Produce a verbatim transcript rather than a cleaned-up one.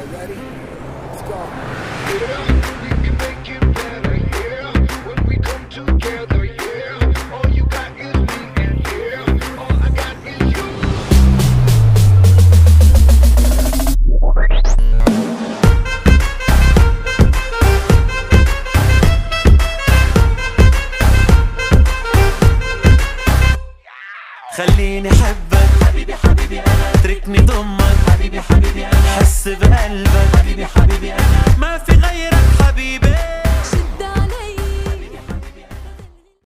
ready? Let's go. Yeah, we can make it better, yeah. When we come together, yeah. All you got is me, and yeah, all I got is you. خليني احبك حبيبي حبيبي انا، اتركني ضمك حبيبي حبيبي انا، حس بقلبك حبيبي حبيبي انا، ما في غيرك حبيبي.